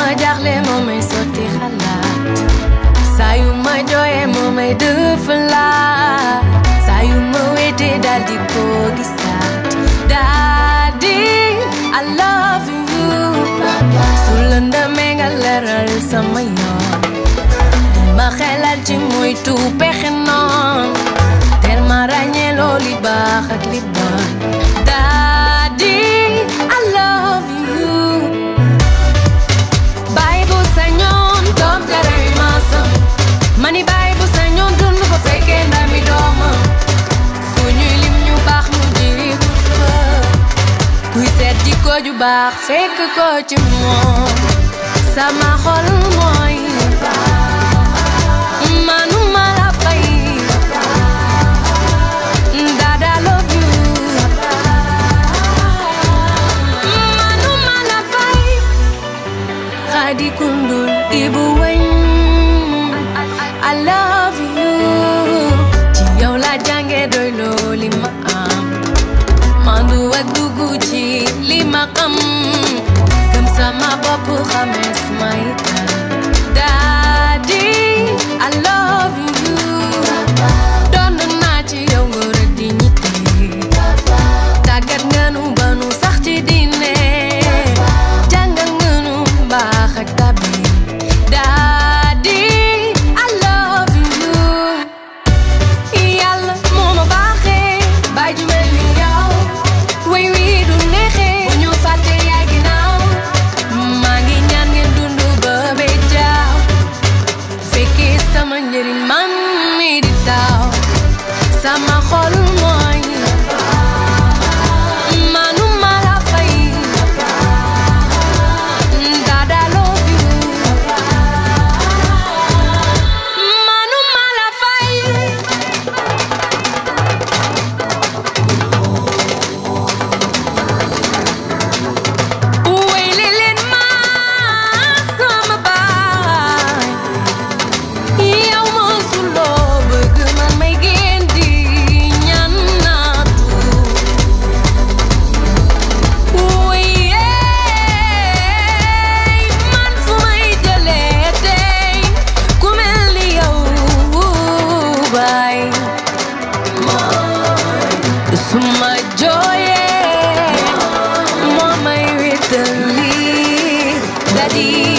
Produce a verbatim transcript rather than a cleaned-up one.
jaaxle moo may sotti xalaat saa yu ma jooyee moo may defalaat saa yu ma wéetee daal di ko gisaat Daddy I love you su lëndëmee nga leeral sama yoon di ma xelal ci moytu pexe noon teel ma ràññee loo li baax ak li bon Daddy I love you baay bu sañoon doom jaray maasam mani baay bu sañoon dund ko fekkee ndami doomam fu ñuy lim ñu baax ñu jiitu fa kuy seet jikko ju baax fekk ko ci moom sama xol mooy manuma la fay Dada love you manuma la fay Khady Koundoul Ibu Weñ I love you ci yow la jànge doy loo li ma am mandu ak dugg ci li ma xam gëm sama bopp xamees may kan Daddy I love you doon naa ci yow ngor ak dignité tàggat nga nu ba nu sax ci diine jàngal nga nu mbaax ak tabi Daddy I love you yàlla moo ma baaxee baay ju mel ni yow way wi du neexee bu ñu fàtte yaay ginnaaw maa ngi ñaan ngeen dund ba bee jaaw fekkee sama njëriñ man mi di taw sama xol mooy manuma la fay Dada love you manuma la fay way leen ma sama baay yow mosuloo bëgg man may génn di ñaan naatu wéyee man fu may jëlee tey ku mel ni yow baay su ma jooyee moo may wéttali Daddy